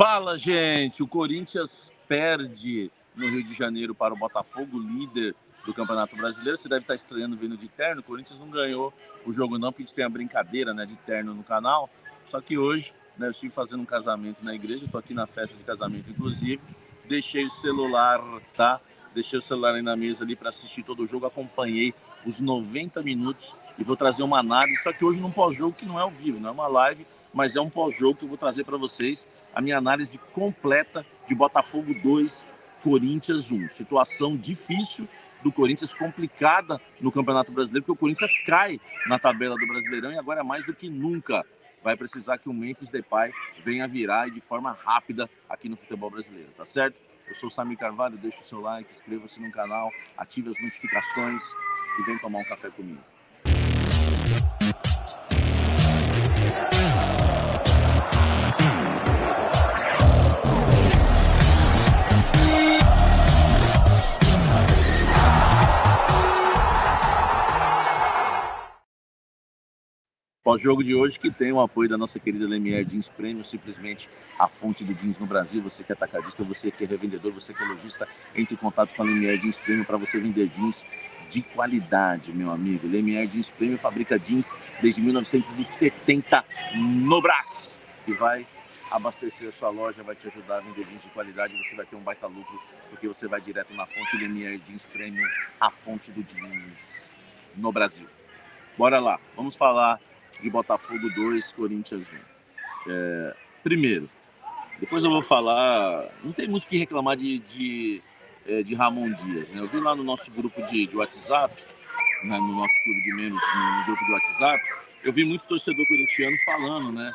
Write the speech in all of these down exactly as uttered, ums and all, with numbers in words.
Fala, gente! O Corinthians perde no Rio de Janeiro para o Botafogo, líder do Campeonato Brasileiro. Você deve estar estranhando vindo de terno. O Corinthians não ganhou o jogo não, porque a gente tem a brincadeira, né, de terno no canal. Só que hoje, né, eu estive fazendo um casamento na igreja, estou aqui na festa de casamento, inclusive. Deixei o celular, tá? Deixei o celular aí na mesa ali para assistir todo o jogo. Acompanhei os noventa minutos e vou trazer uma análise. Só que hoje num pós-jogo que não é ao vivo, não é uma live, mas é um pós-jogo que eu vou trazer para vocês a minha análise completa de Botafogo dois, Corinthians um. Situação difícil do Corinthians, complicada no Campeonato Brasileiro, porque o Corinthians cai na tabela do Brasileirão e agora mais do que nunca vai precisar que o Memphis Depay venha virar e de forma rápida aqui no futebol brasileiro, tá certo? Eu sou o Samir Carvalho, deixa o seu like, inscreva-se no canal, ative as notificações e vem tomar um café comigo. Pós-jogo de hoje que tem o apoio da nossa querida Lemier Jeans Premium, simplesmente a fonte do jeans no Brasil. Você que é atacadista, você que é revendedor, você que é lojista, entre em contato com a Lemier Jeans Premium para você vender jeans de qualidade, meu amigo. Lemier Jeans Premium fabrica jeans desde mil novecentos e setenta no Brás, que vai abastecer a sua loja, vai te ajudar a vender jeans de qualidade. Você vai ter um baita lucro, porque você vai direto na fonte Lemier Jeans Premium, a fonte do jeans no Brasil. Bora lá, vamos falar de Botafogo dois, Corinthians um. É, primeiro, depois eu vou falar, não tem muito o que reclamar de, de, de Ramon Dias, né? Eu vi lá no nosso grupo de, de WhatsApp, né, no nosso clube de membros, no grupo de WhatsApp, eu vi muito torcedor corintiano falando, né,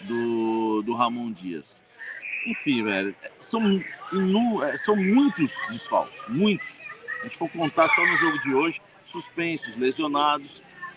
do, do Ramon Dias. Enfim, velho, são, inu, são muitos desfalques, muitos. Se a gente for contar só no jogo de hoje, suspensos, lesionados,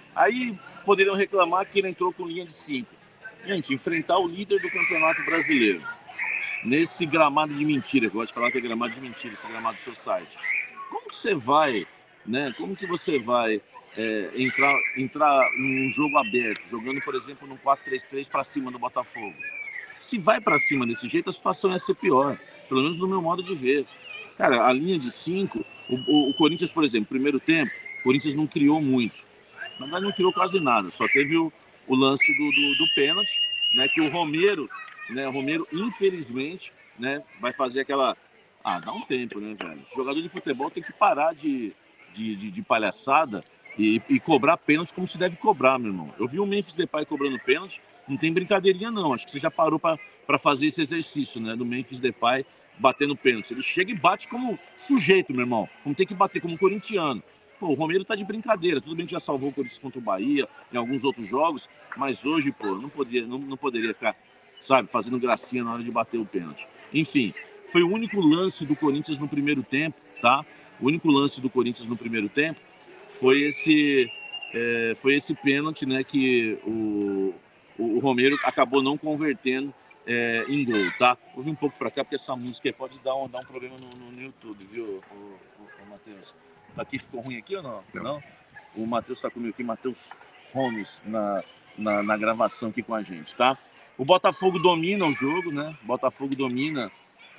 aí poderiam reclamar que ele entrou com linha de cinco. Gente, enfrentar o líder do Campeonato Brasileiro nesse gramado de mentira, que eu gosto de falar que é gramado de mentira, esse gramado do seu site. Como que você vai, né? Como que você vai é, entrar, entrar num jogo aberto, jogando, por exemplo, num quatro três três para cima do Botafogo? Se vai para cima desse jeito, a situação ia ser pior, pelo menos no meu modo de ver. Cara, a linha de cinco, o, o, o Corinthians, por exemplo, primeiro tempo, o Corinthians não criou muito. Na verdade, não criou quase nada, só teve o, o lance do, do, do pênalti, né, que o Romero, né, o Romero, infelizmente, né, vai fazer aquela... Ah, dá um tempo, né, velho? O jogador de futebol tem que parar de, de, de, de palhaçada e, e cobrar pênalti como se deve cobrar, meu irmão. Eu vi o Memphis Depay cobrando pênalti, não tem brincadeirinha, não. Acho que você já parou para fazer esse exercício, né, do Memphis Depay batendo pênalti. Ele chega e bate como sujeito, meu irmão. Como tem que bater, como corintiano. Pô, o Romero tá de brincadeira, tudo bem que já salvou o Corinthians contra o Bahia, em alguns outros jogos, mas hoje, pô, não, podia, não, não poderia ficar, sabe, fazendo gracinha na hora de bater o pênalti. Enfim, foi o único lance do Corinthians no primeiro tempo, tá? O único lance do Corinthians no primeiro tempo foi esse, é, foi esse pênalti, né, que o, o, o Romero acabou não convertendo é, em gol, tá? Vou vir um pouco pra cá, porque essa música pode dar um, dar um problema no, no, no YouTube, viu, o, o, o Matheus? Aqui ficou ruim aqui ou não? Não. não? O Matheus está comigo aqui, Matheus Holmes, na, na, na gravação aqui com a gente, tá? O Botafogo domina o jogo, né? O Botafogo domina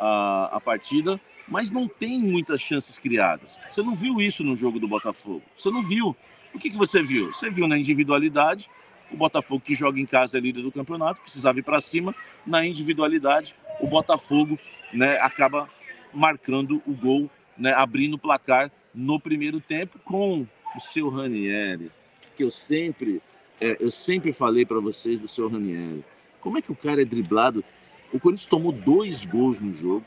a, a partida, mas não tem muitas chances criadas. Você não viu isso no jogo do Botafogo. Você não viu. O que, que você viu? Você viu na individualidade, o Botafogo que joga em casa é líder do campeonato, precisava ir para cima. Na individualidade, o Botafogo, né, acaba marcando o gol, né, abrindo o placar no primeiro tempo com o seu Ranieri, que eu sempre, é, eu sempre falei para vocês do seu Ranieri. Como é que o cara é driblado? O Corinthians tomou dois gols no jogo.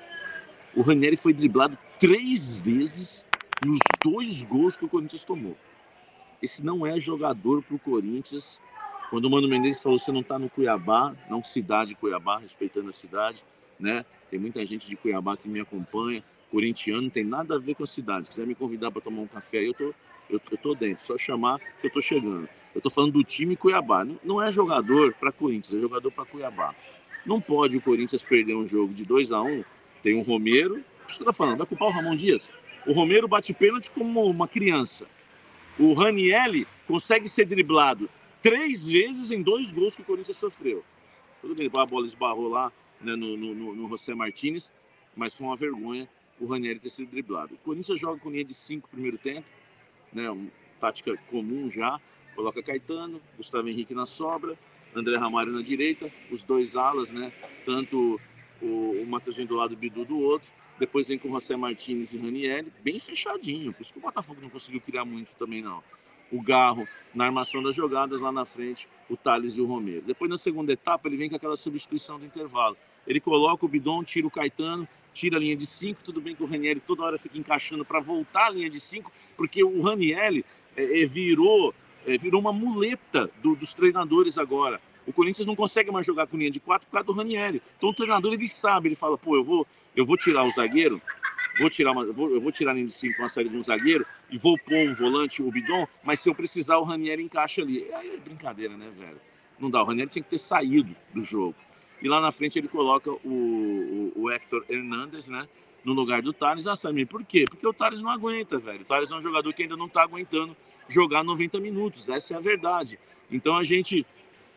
O Ranieri foi driblado três vezes nos dois gols que o Corinthians tomou. Esse não é jogador para o Corinthians. Quando o Mano Menezes falou, você não está no Cuiabá, não cidade Cuiabá, respeitando a cidade, né? Tem muita gente de Cuiabá que me acompanha. Corintiano não tem nada a ver com a cidade. Se quiser me convidar para tomar um café aí, eu tô, eu, eu tô dentro. Só chamar que eu tô chegando. Eu tô falando do time Cuiabá. Não, não é jogador para Corinthians, é jogador para Cuiabá. Não pode o Corinthians perder um jogo de dois a um. Tem um Romero. O que você tá falando? Vai culpar o Ramon Dias? O Romero bate pênalti como uma criança. O Ranieri consegue ser driblado três vezes em dois gols que o Corinthians sofreu. Tudo bem, a bola esbarrou lá né, no, no, no José Martínez, mas foi uma vergonha o Ranieri ter sido driblado. O Corinthians joga com linha de cinco no primeiro tempo, né, uma tática comum já, coloca Caetano, Gustavo Henrique na sobra, André Ramalho na direita, os dois alas, né, tanto o, o Matheusinho do lado e o Bidu do outro, depois vem com o José Martínez e Ranieri, bem fechadinho, por isso que o Botafogo não conseguiu criar muito também não. O Garro na armação das jogadas, lá na frente o Thales e o Romero. Depois na segunda etapa ele vem com aquela substituição do intervalo, ele coloca o Bidon, tira o Caetano, tira a linha de cinco, tudo bem que o Ranieri toda hora fica encaixando para voltar a linha de cinco, porque o Ranieri é, é, virou, é, virou uma muleta do, dos treinadores agora. O Corinthians não consegue mais jogar com linha de quatro por causa do Ranieri. Então o treinador ele sabe, ele fala, pô, eu vou, eu vou tirar o zagueiro, vou tirar uma, vou, eu vou tirar a linha de cinco uma série de um zagueiro e vou pôr um volante, o Bidon, mas se eu precisar o Ranieri encaixa ali. Aí é brincadeira, né, velho? Não dá, o Ranieri tinha que ter saído do jogo. E lá na frente ele coloca o, o, o Héctor Hernandes, né, no lugar do Thales. Ah, Samir, por quê? Porque o Thales não aguenta, velho. O Thales é um jogador que ainda não tá aguentando jogar noventa minutos, essa é a verdade. Então a gente,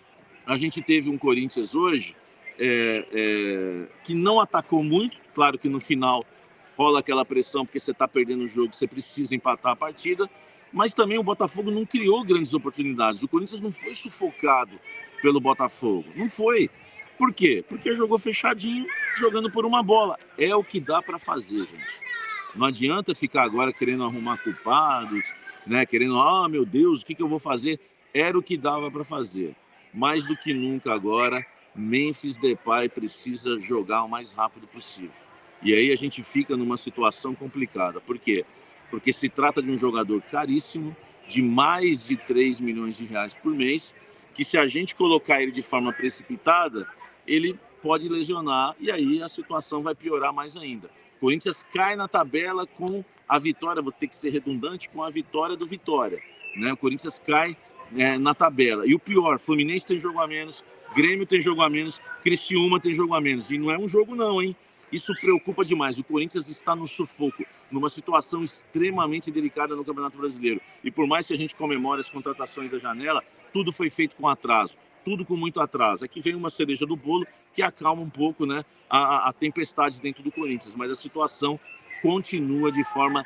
a gente teve um Corinthians hoje é, é, que não atacou muito, claro que no final rola aquela pressão porque você tá perdendo o jogo, você precisa empatar a partida, mas também o Botafogo não criou grandes oportunidades. O Corinthians não foi sufocado pelo Botafogo, não foi. Por quê? Porque jogou fechadinho, jogando por uma bola. É o que dá para fazer, gente. Não adianta ficar agora querendo arrumar culpados, né? Querendo, ah, meu Deus, o que, que eu vou fazer? Era o que dava para fazer. Mais do que nunca agora, Memphis Depay precisa jogar o mais rápido possível. E aí a gente fica numa situação complicada. Por quê? Porque se trata de um jogador caríssimo, de mais de três milhões de reais por mês, que se a gente colocar ele de forma precipitada, ele pode lesionar e aí a situação vai piorar mais ainda. O Corinthians cai na tabela com a vitória, vou ter que ser redundante, com a vitória do Vitória, né? O Corinthians cai é, na tabela. E o pior, Fluminense tem jogo a menos, Grêmio tem jogo a menos, Criciúma tem jogo a menos. E não é um jogo não, hein? Isso preocupa demais. O Corinthians está no sufoco, numa situação extremamente delicada no Campeonato Brasileiro. E por mais que a gente comemore as contratações da janela, tudo foi feito com atraso. Tudo com muito atraso. Aqui vem uma cereja do bolo que acalma um pouco, né, a, a tempestade dentro do Corinthians, mas a situação continua de forma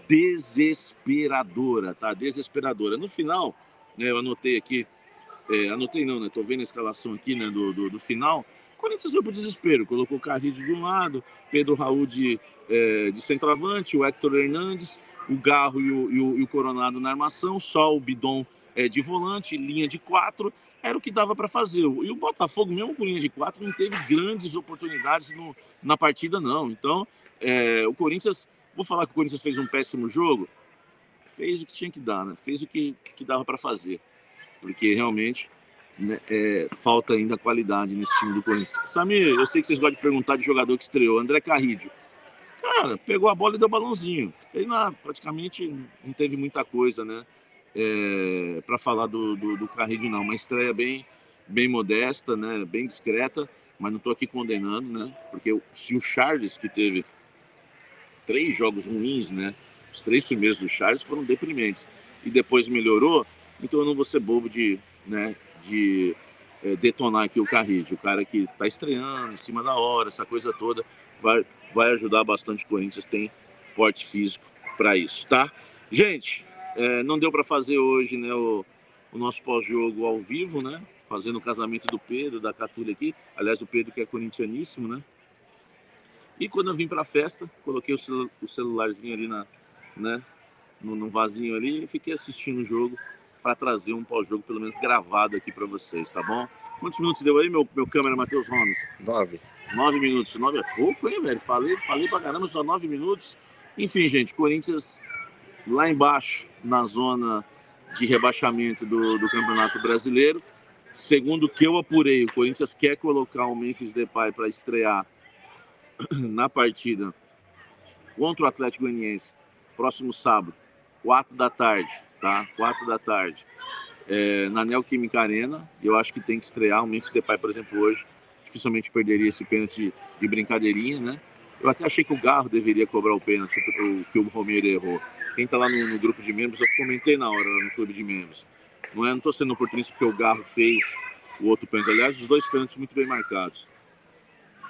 desesperadora, tá? Desesperadora. No final, né, eu anotei aqui, é, anotei não, né? Tô vendo a escalação aqui, né, do, do, do final. O Corinthians foi pro desespero, colocou o Carrillo de um lado, Pedro Raul de, é, de centroavante, o Héctor Hernandes, o Garro e o, e o, e o Coronado na armação, só o Bidon é, de volante, linha de quatro. Era o que dava para fazer. E o Botafogo, mesmo com linha de quatro, não teve grandes oportunidades no, na partida, não. Então, é, o Corinthians, vou falar que o Corinthians fez um péssimo jogo, fez o que tinha que dar, né? Fez o que, que dava para fazer. Porque realmente, né, é, falta ainda qualidade nesse time do Corinthians. Samir, eu sei que vocês gostam de perguntar de jogador que estreou, André Carrillo. Cara, pegou a bola e deu balãozinho. Ele não, praticamente não teve muita coisa, né? É, para falar do, do, do Carrillo, não. Uma estreia bem, bem modesta, né? Bem discreta, mas não estou aqui condenando, né? Porque se o Charles, que teve três jogos ruins, né? Os três primeiros do Charles foram deprimentes e depois melhorou, então eu não vou ser bobo de, né, de é, detonar aqui o Carrillo. O cara que está estreando em cima da hora, essa coisa toda, vai, vai ajudar bastante o Corinthians, tem porte físico para isso, tá? Gente, é, não deu para fazer hoje, né, o, o nosso pós-jogo ao vivo, né? Fazendo o casamento do Pedro, da Catulha aqui. Aliás, o Pedro que é corintianíssimo, né? E quando eu vim para a festa, coloquei o, celu o celularzinho ali na, né, no, no vasinho ali e fiquei assistindo o jogo para trazer um pós-jogo, pelo menos gravado aqui para vocês, tá bom? Quantos minutos deu aí, meu, meu câmera, Matheus Gomes? Nove. Nove minutos. Nove é pouco, hein, velho? Falei, falei pra caramba, só nove minutos. Enfim, gente, Corinthians lá embaixo, na zona de rebaixamento do, do Campeonato Brasileiro. Segundo o que eu apurei, o Corinthians quer colocar o Memphis Depay para estrear na partida contra o Atlético Goianiense, próximo sábado, quatro da tarde, tá? quatro da tarde, é, na Neoquímica Arena. Eu acho que tem que estrear o Memphis Depay, por exemplo, hoje. Dificilmente perderia esse pênalti de brincadeirinha, né? Eu até achei que o Garro deveria cobrar o pênalti que o Romero errou. Quem tá lá no, no grupo de membros, eu comentei na hora no clube de membros. Não, é, não tô sendo oportunista porque o Garro fez o outro pênalti. Aliás, os dois pênaltis muito bem marcados.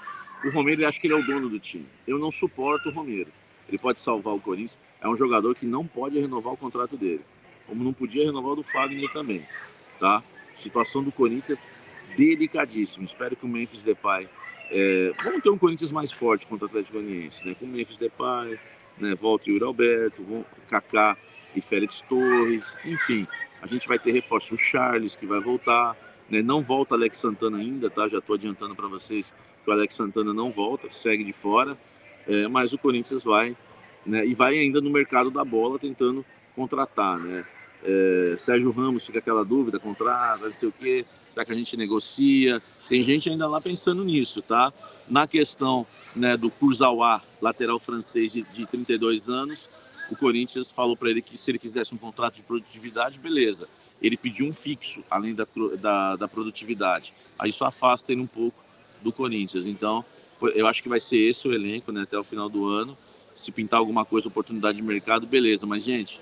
O Romero, ele acha que ele é o dono do time. Eu não suporto o Romero. Ele pode salvar o Corinthians. É um jogador que não pode renovar o contrato dele. Como não podia renovar o do Fagner também. Tá? Situação do Corinthians delicadíssima. Espero que o Memphis Depay... É, vamos ter um Corinthians mais forte contra o Atlético Goianiense, né? Com o Memphis Depay, né? Volta Yuri Alberto, Kaká e Félix Torres. Enfim, a gente vai ter reforço. O Charles, que vai voltar. Né? Não volta Alex Santana ainda, tá? Já estou adiantando para vocês que o Alex Santana não volta, segue de fora, é, mas o Corinthians vai, né, e vai ainda no mercado da bola tentando contratar, né? É, Sérgio Ramos, fica aquela dúvida, contrata, não sei o quê, será que a gente negocia? Tem gente ainda lá pensando nisso, tá? Na questão, né, do Kurzawa, lateral francês de, de trinta e dois anos, o Corinthians falou para ele que se ele quisesse um contrato de produtividade, beleza. Ele pediu um fixo, além da, da, da produtividade. Aí isso afasta ele um pouco do Corinthians. Então, eu acho que vai ser esse o elenco, né, até o final do ano. Se pintar alguma coisa, oportunidade de mercado, beleza. Mas, gente,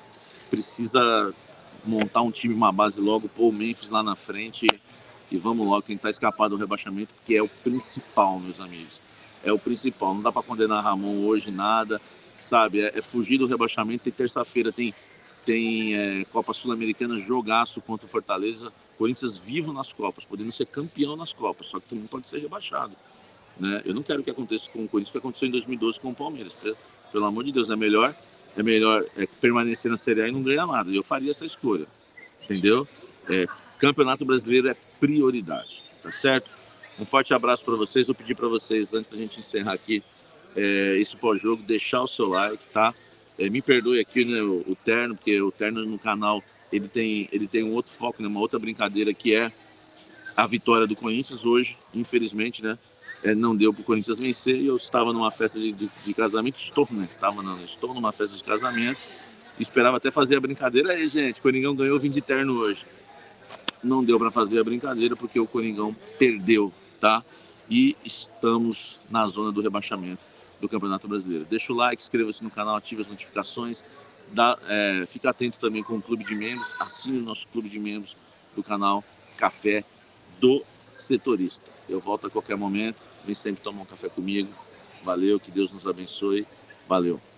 precisa montar um time, uma base logo, pôr o Memphis lá na frente e vamos logo tentar escapar do rebaixamento, que é o principal, meus amigos. É o principal. Não dá para condenar Ramon hoje, nada, sabe? É, é fugir do rebaixamento. E terça-feira tem, tem é, Copa Sul-Americana, jogaço contra o Fortaleza. Corinthians vivo nas Copas, podendo ser campeão nas Copas, só que também pode ser rebaixado. Né? Eu não quero que aconteça com o Corinthians o que aconteceu em dois mil e doze com o Palmeiras. Pelo, pelo amor de Deus, é melhor, é melhor é, permanecer na Série A e não ganhar nada. Eu faria essa escolha, entendeu? É, Campeonato Brasileiro é prioridade, tá certo? Um forte abraço para vocês. Vou pedir para vocês, antes da gente encerrar aqui é, esse pós-jogo, deixar o seu like, tá? É, me perdoe aqui, né, o, o Terno, porque o Terno no canal ele tem, ele tem um outro foco, né, uma outra brincadeira que é a vitória do Corinthians hoje, infelizmente, né? É, não deu para o Corinthians vencer e eu estava numa festa de, de, de casamento, estou, né? Estava não, estou numa festa de casamento, esperava até fazer a brincadeira. Aí, gente, o Coringão ganhou, vim de terno hoje. Não deu para fazer a brincadeira porque o Coringão perdeu, tá? E estamos na zona do rebaixamento do Campeonato Brasileiro. Deixa o like, inscreva-se no canal, ative as notificações, dá, é, fica atento também com o clube de membros, assine o nosso clube de membros do canal Café do Setorista. Eu volto a qualquer momento, vem sempre tomar um café comigo. Valeu, que Deus nos abençoe. Valeu.